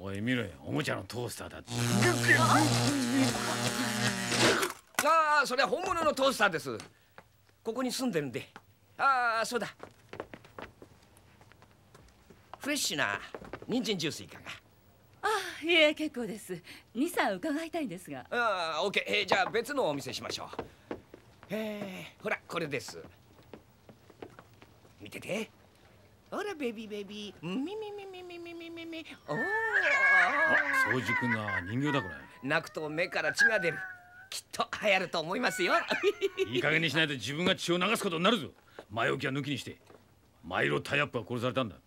おい見ろよ、おもちゃのトースターだって。 ああ、それは本物のトースターです。ここに住んでるんで。ああ、そうだ。フレッシュな人参ジュースいかが？ ああ、いえ結構です。2、3伺いたいんですが。 ああ、オッケー。じゃあ別のお見せしましょう。ほらこれです。見てて。ほらベビーベビー。みみみみみみみみみ。おお。 あ、掃除くんな人形だこれ。 泣くと目から血が出る。きっと流行ると思いますよ。 いい加減にしないと自分が血を流すことになるぞ。前置きは抜きにしてマイロタイアップは殺されたんだ。